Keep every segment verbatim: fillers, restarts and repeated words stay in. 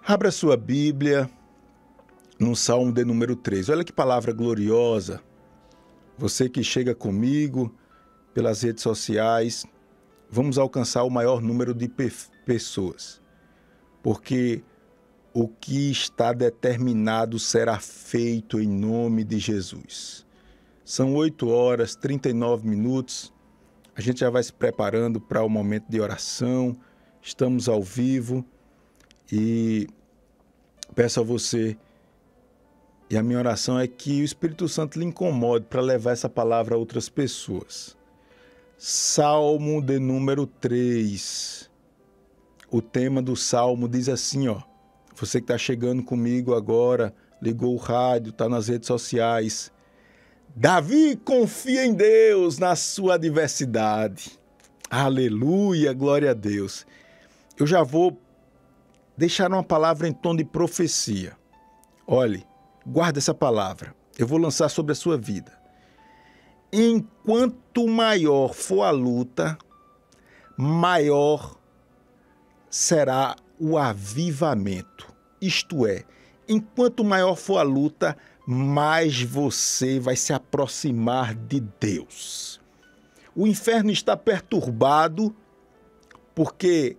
Abra sua Bíblia no Salmo de número três. Olha que palavra gloriosa. Você que chega comigo pelas redes sociais, vamos alcançar o maior número de pe- pessoas. Porque o que está determinado será feito em nome de Jesus. São oito horas, trinta e nove minutos. A gente já vai se preparando para o momento de oração. Estamos ao vivo e peço a você, e a minha oração é que o Espírito Santo lhe incomode para levar essa palavra a outras pessoas. Salmo de número três. O tema do Salmo diz assim, ó. Você que está chegando comigo agora, ligou o rádio, está nas redes sociais. Davi confia em Deus na sua adversidade. Aleluia, glória a Deus. Eu já vou deixar uma palavra em tom de profecia. Olhe, guarda essa palavra. Eu vou lançar sobre a sua vida. Enquanto maior for a luta, maior será o avivamento. Isto é, enquanto maior for a luta, mais você vai se aproximar de Deus. O inferno está perturbado porque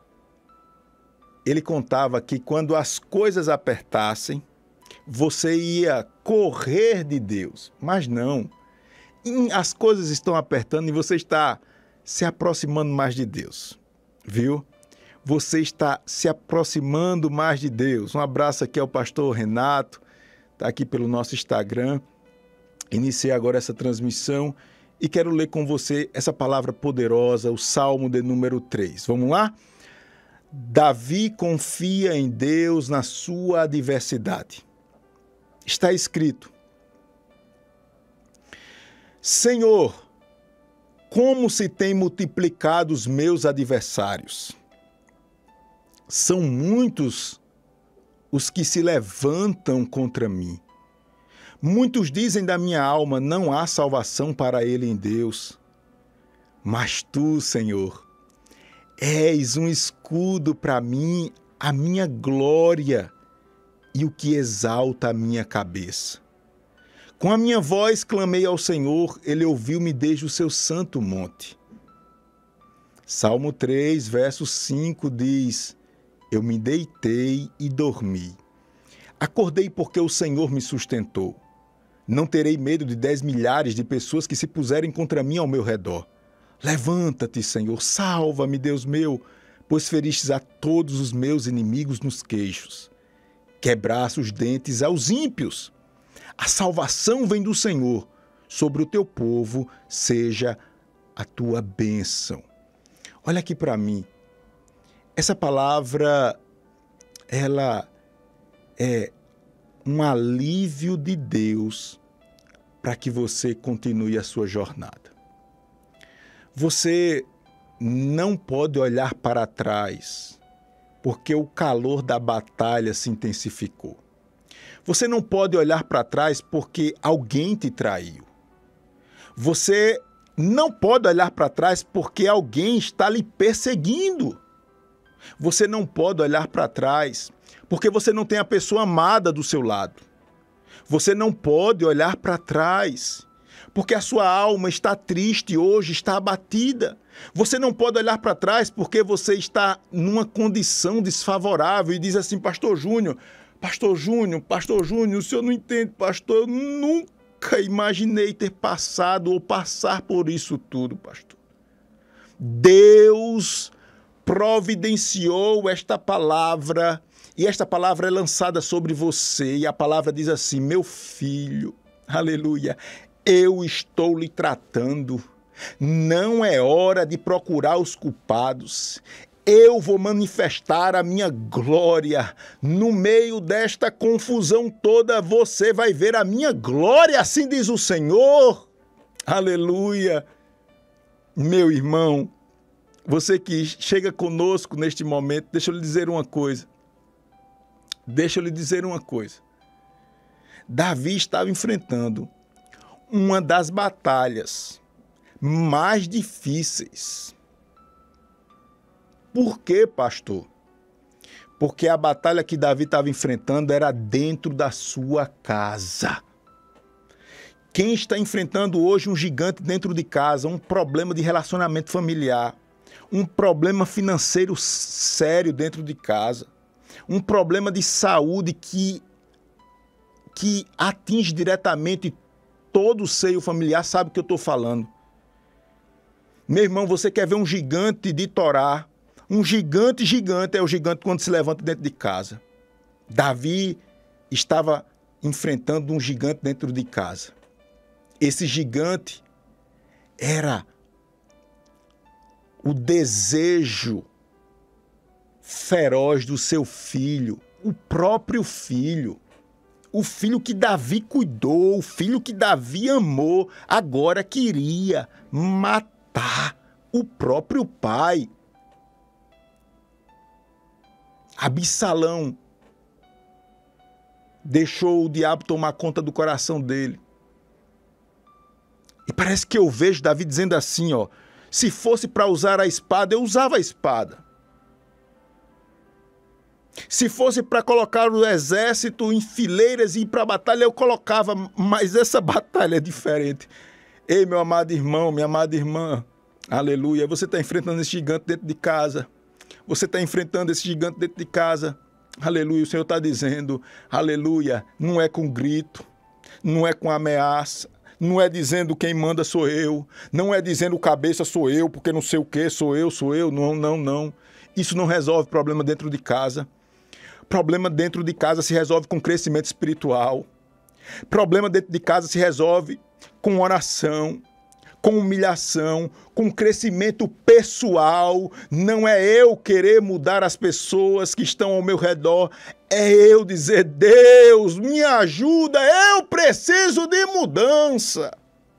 ele contava que quando as coisas apertassem, você ia correr de Deus. Mas não. As coisas estão apertando e você está se aproximando mais de Deus. Viu? Você está se aproximando mais de Deus. Um abraço aqui ao pastor Renato. Está aqui pelo nosso Instagram. Iniciei agora essa transmissão e quero ler com você essa palavra poderosa, o Salmo de número três. Vamos lá? Davi confia em Deus na sua adversidade. Está escrito: Senhor, como se têm multiplicado os meus adversários. São muitos os que se levantam contra mim. Muitos dizem da minha alma, não há salvação para ele em Deus. Mas tu, Senhor, és um escudo para mim, a minha glória e o que exalta a minha cabeça. Com a minha voz clamei ao Senhor, ele ouviu-me desde o seu santo monte. Salmo três, verso cinco diz: Eu me deitei e dormi. Acordei porque o Senhor me sustentou. Não terei medo de dez milhares de pessoas que se puserem contra mim ao meu redor. Levanta-te, Senhor, salva-me, Deus meu, pois feristes a todos os meus inimigos nos queixos. Quebraste os dentes aos ímpios. A salvação vem do Senhor. Sobre o teu povo seja a tua bênção. Olha aqui para mim. Essa palavra, ela é um alívio de Deus para que você continue a sua jornada. Você não pode olhar para trás, porque o calor da batalha se intensificou. Você não pode olhar para trás porque alguém te traiu. Você não pode olhar para trás porque alguém está lhe perseguindo. Você não pode olhar para trás porque você não tem a pessoa amada do seu lado. Você não pode olhar para trás porque a sua alma está triste hoje, está abatida. Você não pode olhar para trás porque você está numa condição desfavorável e diz assim: Pastor Júnior, Pastor Júnior, Pastor Júnior, o senhor não entende, pastor, eu nunca imaginei ter passado ou passar por isso tudo, pastor. Deus providenciou esta palavra e esta palavra é lançada sobre você e a palavra diz assim: meu filho, aleluia, eu estou lhe tratando. Não é hora de procurar os culpados. Eu vou manifestar a minha glória. No meio desta confusão toda, você vai ver a minha glória, assim diz o Senhor. Aleluia. Meu irmão, você que chega conosco neste momento, deixa eu lhe dizer uma coisa. Deixa eu lhe dizer uma coisa. Davi estava enfrentando uma das batalhas mais difíceis. Por quê, pastor? Porque a batalha que Davi estava enfrentando era dentro da sua casa. Quem está enfrentando hoje um gigante dentro de casa, um problema de relacionamento familiar, um problema financeiro sério dentro de casa, um problema de saúde que, que atinge diretamente todo o seio familiar, sabe o que eu estou falando. Meu irmão, você quer ver um gigante de Torá? Um gigante gigante é o gigante quando se levanta dentro de casa. Davi estava enfrentando um gigante dentro de casa. Esse gigante era o desejo feroz do seu filho, o próprio filho. O filho que Davi cuidou, o filho que Davi amou, agora queria matar o próprio pai. Absalão deixou o diabo tomar conta do coração dele. E parece que eu vejo Davi dizendo assim, ó, se fosse para usar a espada, eu usava a espada. Se fosse para colocar o exército em fileiras e ir para a batalha, eu colocava, mas essa batalha é diferente. Ei, meu amado irmão, minha amada irmã, aleluia, você está enfrentando esse gigante dentro de casa. Você está enfrentando esse gigante dentro de casa. Aleluia, o Senhor está dizendo, aleluia, não é com grito, não é com ameaça, não é dizendo quem manda sou eu, não é dizendo cabeça sou eu, porque não sei o que, sou eu, sou eu, não, não, não. Isso não resolve problema dentro de casa. Problema dentro de casa se resolve com crescimento espiritual. Problema dentro de casa se resolve com oração, com humilhação, com crescimento pessoal. Não é eu querer mudar as pessoas que estão ao meu redor, é eu dizer, Deus, me ajuda, eu preciso de mudança.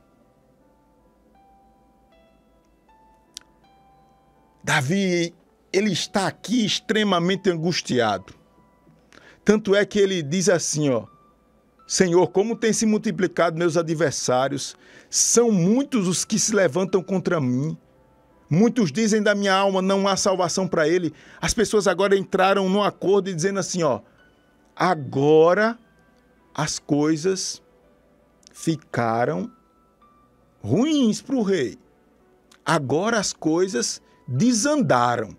Davi, ele está aqui extremamente angustiado. Tanto é que ele diz assim, ó, Senhor, como tem se multiplicado meus adversários, são muitos os que se levantam contra mim. Muitos dizem da minha alma, não há salvação para ele. As pessoas agora entraram num acordo e dizendo assim, ó, agora as coisas ficaram ruins para o rei. Agora as coisas desandaram.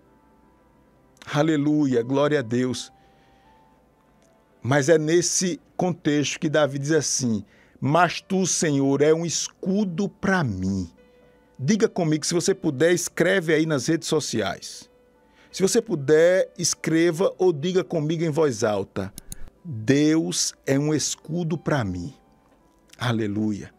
Aleluia, glória a Deus. Mas é nesse contexto que Davi diz assim, mas tu, Senhor, é um escudo para mim. Diga comigo, se você puder, escreve aí nas redes sociais. Se você puder, escreva ou diga comigo em voz alta. Deus é um escudo para mim. Aleluia.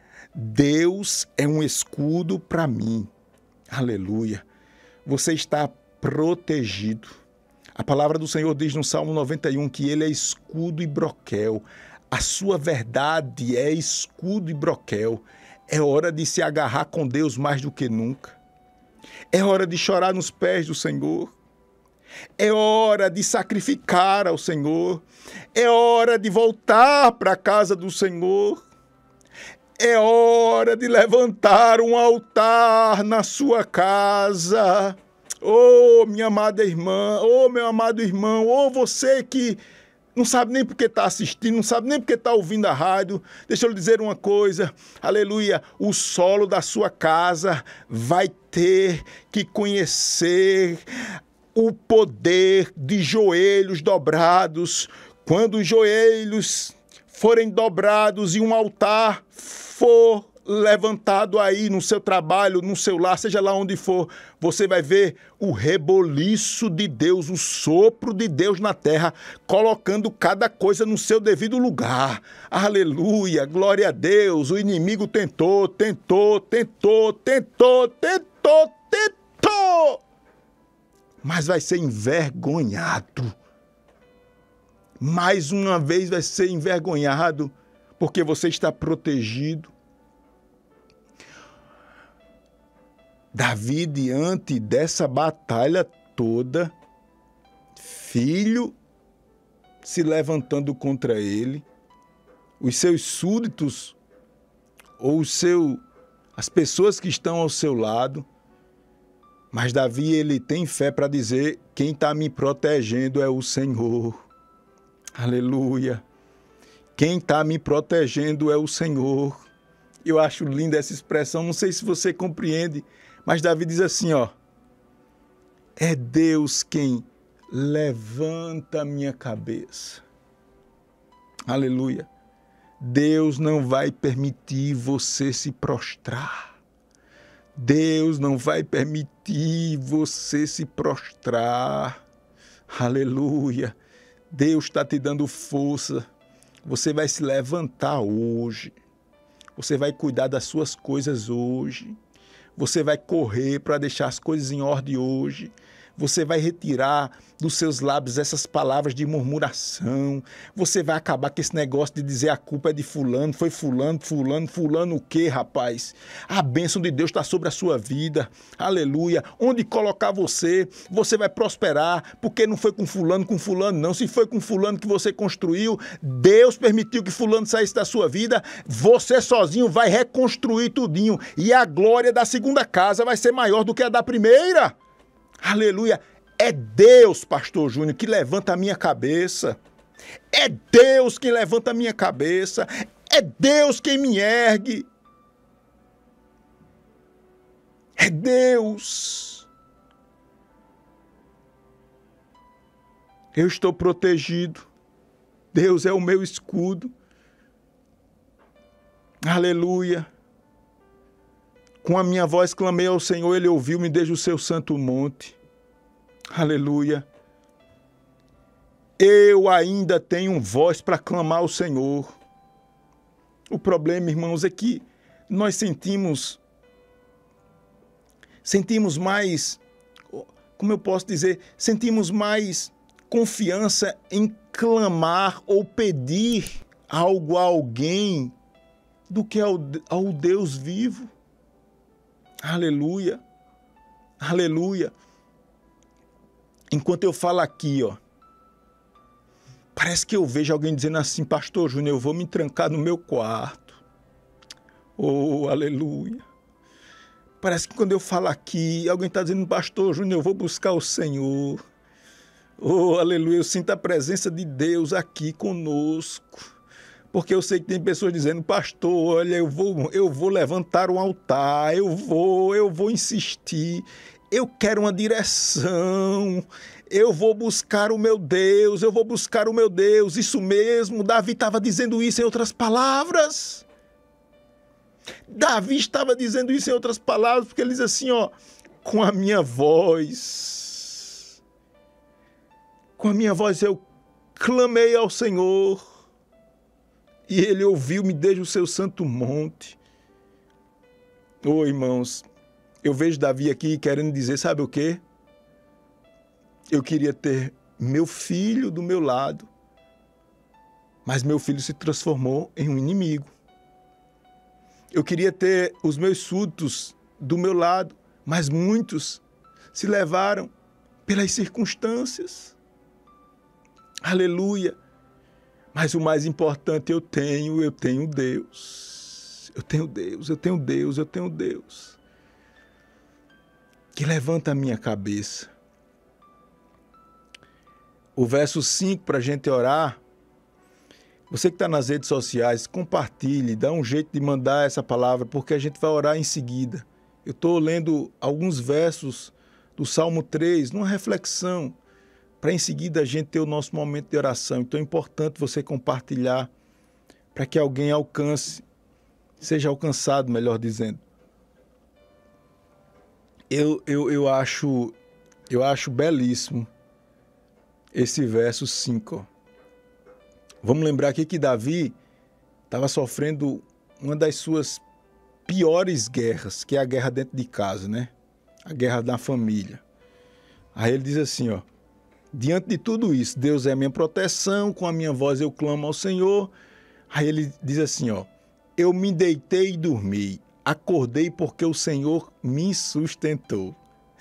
Deus é um escudo para mim. Aleluia. Você está protegido. A palavra do Senhor diz no Salmo noventa e um que ele é escudo e broquel. A sua verdade é escudo e broquel. É hora de se agarrar com Deus mais do que nunca. É hora de chorar nos pés do Senhor. É hora de sacrificar ao Senhor. É hora de voltar para a casa do Senhor. É hora de levantar um altar na sua casa. Oh, minha amada irmã, oh, meu amado irmão, oh, você que não sabe nem porque está assistindo, não sabe nem porque está ouvindo a rádio. Deixa eu lhe dizer uma coisa, aleluia, o solo da sua casa vai ter que conhecer o poder de joelhos dobrados. Quando os joelhos forem dobrados e um altar for levantado aí no seu trabalho, no seu lar, seja lá onde for, você vai ver o reboliço de Deus, o sopro de Deus na terra, colocando cada coisa no seu devido lugar. Aleluia, glória a Deus. O inimigo tentou, tentou, tentou, tentou, tentou, tentou, mas vai ser envergonhado. Mais uma vez vai ser envergonhado, porque você está protegido. Davi, diante dessa batalha toda, filho se levantando contra ele, os seus súditos, ou o seu, as pessoas que estão ao seu lado, Mas Davi, ele tem fé para dizer, quem está me protegendo é o Senhor. Aleluia. Quem está me protegendo é o Senhor. Eu acho linda essa expressão, não sei se você compreende, mas Davi diz assim, ó, é Deus quem levanta a minha cabeça. Aleluia. Deus não vai permitir você se prostrar. Deus não vai permitir você se prostrar. Aleluia. Deus está te dando força. Você vai se levantar hoje. Você vai cuidar das suas coisas hoje. Você vai correr para deixar as coisas em ordem hoje. Você vai retirar dos seus lábios essas palavras de murmuração. Você vai acabar com esse negócio de dizer a culpa é de fulano, foi fulano, fulano, fulano o quê, rapaz? A bênção de Deus está sobre a sua vida. Aleluia. Onde colocar você, você vai prosperar, porque não foi com fulano, com fulano não. Se foi com fulano que você construiu, Deus permitiu que fulano saísse da sua vida, você sozinho vai reconstruir tudinho. E a glória da segunda casa vai ser maior do que a da primeira. Aleluia. É Deus, pastor Júnior, que levanta a minha cabeça. É Deus quem levanta a minha cabeça. É Deus quem me ergue. É Deus. Eu estou protegido. Deus é o meu escudo. Aleluia. Com a minha voz clamei ao Senhor, Ele ouviu-me desde o seu santo monte. Aleluia. Eu ainda tenho voz para clamar ao Senhor. O problema, irmãos, é que nós sentimos, sentimos mais, como eu posso dizer, sentimos mais confiança em clamar ou pedir algo a alguém do que ao, ao Deus vivo. Aleluia, aleluia. Enquanto eu falo aqui, ó, parece que eu vejo alguém dizendo assim, pastor Júnior, eu vou me trancar no meu quarto. Oh, aleluia. Parece que quando eu falo aqui, alguém está dizendo, pastor Júnior, eu vou buscar o Senhor. Oh, aleluia, eu sinto a presença de Deus aqui conosco. Porque eu sei que tem pessoas dizendo, pastor, olha, eu vou, eu vou levantar um altar, eu vou, eu vou insistir, eu quero uma direção, eu vou buscar o meu Deus, eu vou buscar o meu Deus. Isso mesmo, Davi estava dizendo isso em outras palavras. Davi estava dizendo isso em outras palavras, porque ele diz assim, ó, com a minha voz, com a minha voz eu clamei ao Senhor, e Ele ouviu-me desde o seu santo monte. Ô, irmãos, eu vejo Davi aqui querendo dizer, sabe o quê? Eu queria ter meu filho do meu lado, mas meu filho se transformou em um inimigo. Eu queria ter os meus súditos do meu lado, mas muitos se levaram pelas circunstâncias. Aleluia. Mas o mais importante eu tenho, eu tenho Deus. Eu tenho Deus, eu tenho Deus, eu tenho Deus. Que levanta a minha cabeça. O verso cinco, para a gente orar. Você que está nas redes sociais, compartilhe, dá um jeito de mandar essa palavra, porque a gente vai orar em seguida. Eu estou lendo alguns versos do Salmo três, numa reflexão, para em seguida a gente ter o nosso momento de oração. Então é importante você compartilhar para que alguém alcance, seja alcançado, melhor dizendo. Eu, eu, eu, acho, eu acho belíssimo esse verso cinco. Vamos lembrar aqui que Davi estava sofrendo uma das suas piores guerras, que é a guerra dentro de casa, né? A guerra da família. Aí ele diz assim, ó, diante de tudo isso, Deus é a minha proteção, com a minha voz eu clamo ao Senhor. Aí ele diz assim, ó, eu me deitei e dormi, acordei porque o Senhor me sustentou.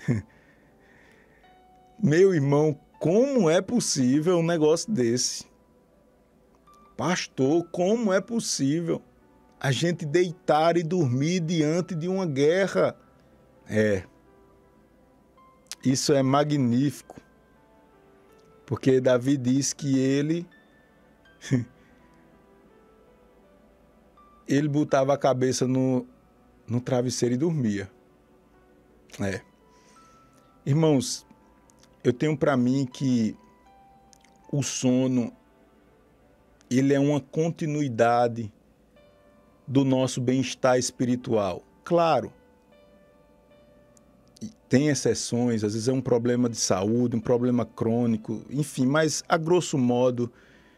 Meu irmão, como é possível um negócio desse? Pastor, como é possível a gente deitar e dormir diante de uma guerra? É. Isso é magnífico, porque Davi diz que ele ele botava a cabeça no, no travesseiro e dormia. É. Irmãos, eu tenho para mim que o sono, ele é uma continuidade do nosso bem-estar espiritual. Claro, tem exceções, às vezes é um problema de saúde, um problema crônico, enfim, mas a grosso modo,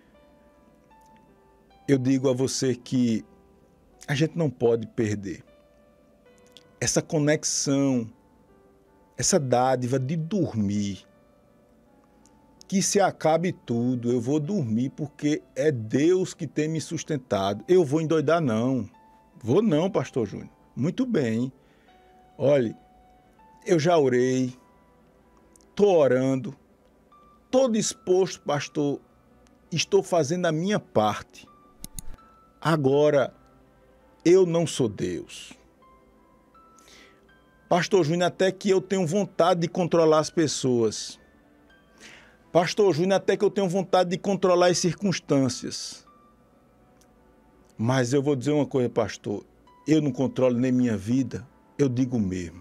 eu digo a você que a gente não pode perder essa conexão, essa dádiva de dormir. Que se acabe tudo, eu vou dormir porque é Deus que tem me sustentado. Eu vou endoidar não. Vou não, pastor Júnior. Muito bem. Olhe, eu já orei, estou orando, estou disposto, pastor, estou fazendo a minha parte. Agora, eu não sou Deus. Pastor Júnior, até que eu tenho vontade de controlar as pessoas. Pastor Júnior, até que eu tenho vontade de controlar as circunstâncias. Mas eu vou dizer uma coisa, pastor, eu não controlo nem minha vida, eu digo mesmo.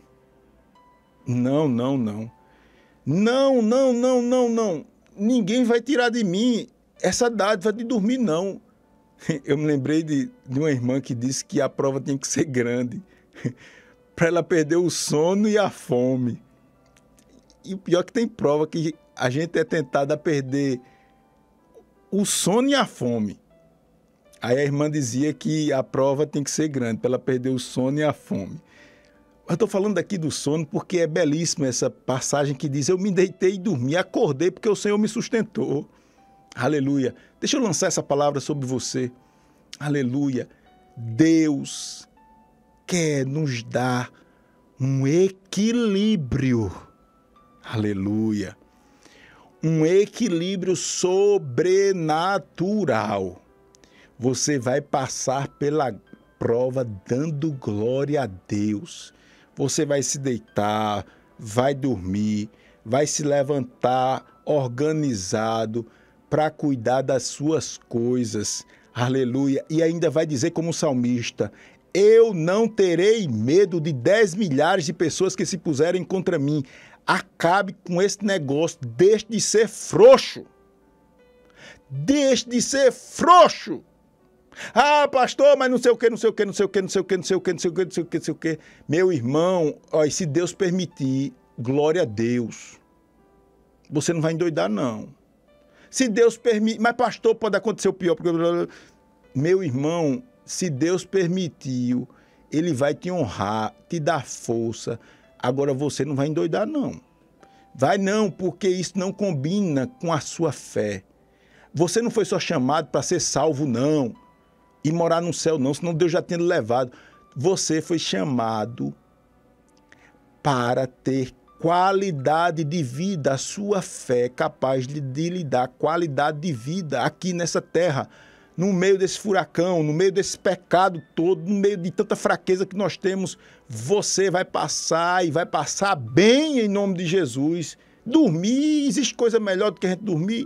Não, não, não. Não, não, não, não, não. Ninguém vai tirar de mim essa dádiva de dormir, não. Eu me lembrei de, de uma irmã que disse que a prova tem que ser grande para ela perder o sono e a fome. E o pior é que tem prova que a gente é tentado a perder o sono e a fome. Aí a irmã dizia que a prova tem que ser grande para ela perder o sono e a fome. Eu estou falando aqui do sono porque é belíssima essa passagem que diz: eu me deitei e dormi, acordei porque o Senhor me sustentou. Aleluia. Deixa eu lançar essa palavra sobre você. Aleluia. Deus quer nos dar um equilíbrio. Aleluia. Um equilíbrio sobrenatural. Você vai passar pela prova dando glória a Deus. Você vai se deitar, vai dormir, vai se levantar organizado para cuidar das suas coisas. Aleluia. E ainda vai dizer como salmista: eu não terei medo de dez milhares de pessoas que se puserem contra mim. Acabe com esse negócio, deixe de ser frouxo. Deixe de ser frouxo. Ah, pastor, mas não sei o que, não sei o que, não sei o que, não sei o que, não sei o que, não sei o que, não sei o que, não sei o que. Meu irmão, ó, se Deus permitir, glória a Deus. Você não vai endoidar, não. Se Deus permitir, mas pastor, pode acontecer o pior. Porque... Meu irmão, se Deus permitiu, Ele vai te honrar, te dar força. Agora você não vai endoidar, não. Vai não, porque isso não combina com a sua fé. Você não foi só chamado para ser salvo, não. E morar no céu, não, senão Deus já tinha levado. Você foi chamado para ter qualidade de vida. A sua fé é capaz de, de lhe dar qualidade de vida aqui nessa terra. No meio desse furacão, no meio desse pecado todo, no meio de tanta fraqueza que nós temos, você vai passar e vai passar bem em nome de Jesus. Dormir, existe coisa melhor do que a gente dormir?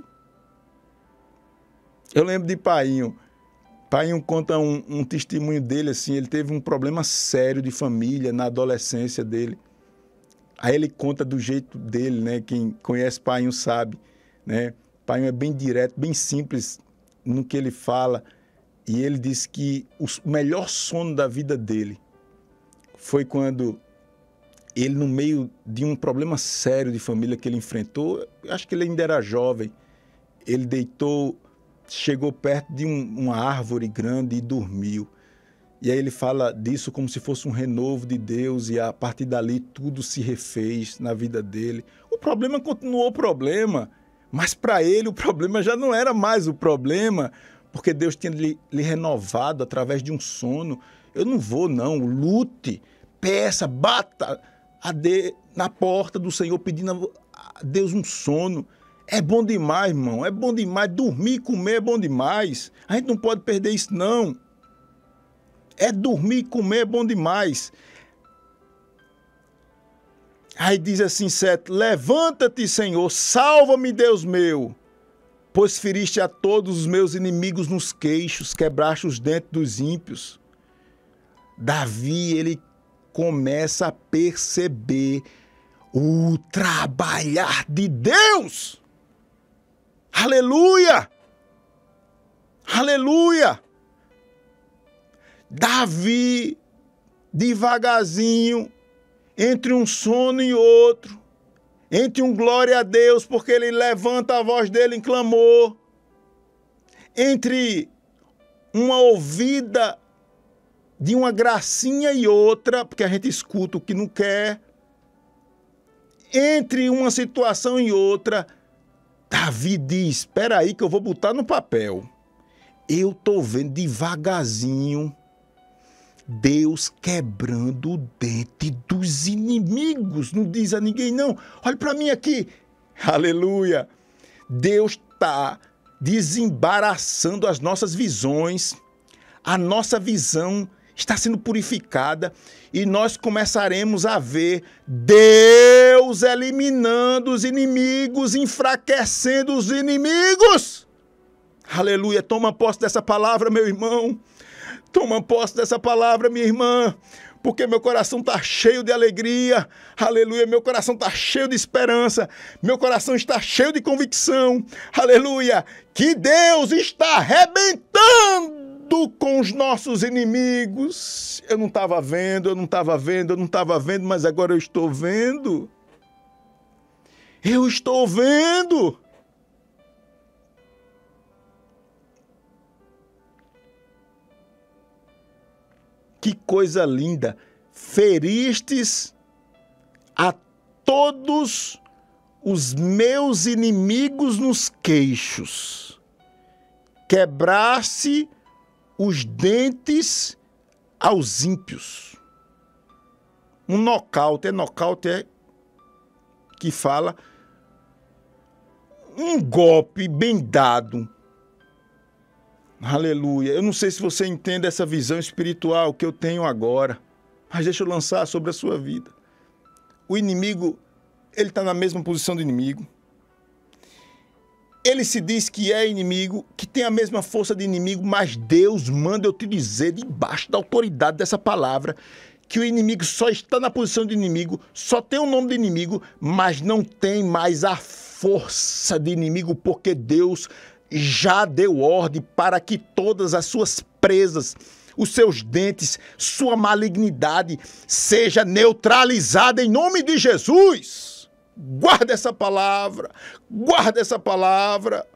Eu lembro de Painho. Painho conta um, um testemunho dele, assim, ele teve um problema sério de família na adolescência dele. Aí ele conta do jeito dele, né? Quem conhece Painho sabe, né? Painho é bem direto, bem simples no que ele fala, e ele diz que o melhor sono da vida dele foi quando ele, no meio de um problema sério de família que ele enfrentou, acho que ele ainda era jovem, ele deitou, chegou perto de um, uma árvore grande e dormiu. E aí ele fala disso como se fosse um renovo de Deus, e a partir dali tudo se refez na vida dele. O problema continuou o problema, mas para ele o problema já não era mais o problema, porque Deus tinha lhe, lhe renovado através de um sono. Eu não vou, não. Lute, peça, bata a de, na porta do Senhor pedindo a Deus um sono. É bom demais, irmão. É bom demais. Dormir e comer é bom demais. A gente não pode perder isso, não. É dormir e comer é bom demais. Aí diz assim, sete, levanta-te, Senhor, salva-me, Deus meu, pois feriste a todos os meus inimigos nos queixos, quebraste os dentes dos ímpios. Davi, ele começa a perceber o trabalhar de Deus. Aleluia! Aleluia! Davi, devagarzinho, entre um sono e outro, entre um glória a Deus, porque ele levanta a voz dele em clamor, entre uma ouvida de uma gracinha e outra, porque a gente escuta o que não quer, entre uma situação e outra, Davi diz, espera aí que eu vou botar no papel. Eu estou vendo devagarzinho Deus quebrando o dente dos inimigos. Não diz a ninguém, não. Olha para mim aqui. Aleluia. Deus está desembaraçando as nossas visões. A nossa visão está sendo purificada e nós começaremos a ver Deus eliminando os inimigos, enfraquecendo os inimigos. Aleluia. Toma posse dessa palavra, meu irmão. Toma posse dessa palavra, minha irmã, porque meu coração está cheio de alegria, aleluia, meu coração está cheio de esperança, meu coração está cheio de convicção, aleluia, que Deus está arrebentando com os nossos inimigos. Eu não estava vendo, eu não estava vendo, eu não estava vendo, mas agora eu estou vendo. Eu estou vendo. Que coisa linda! Feristes a todos os meus inimigos nos queixos. Quebraste os dentes aos ímpios. Um nocaute, é nocaute é que fala um golpe bem dado. Aleluia. Eu não sei se você entende essa visão espiritual que eu tenho agora, mas deixa eu lançar sobre a sua vida. O inimigo, ele está na mesma posição do inimigo. Ele se diz que é inimigo, que tem a mesma força de inimigo, mas Deus manda eu te dizer, debaixo da autoridade dessa palavra, que o inimigo só está na posição de inimigo, só tem o nome de inimigo, mas não tem mais a força de inimigo, porque Deus já deu ordem para que todas as suas presas, os seus dentes, sua malignidade seja neutralizada em nome de Jesus. Guarda essa palavra, guarda essa palavra.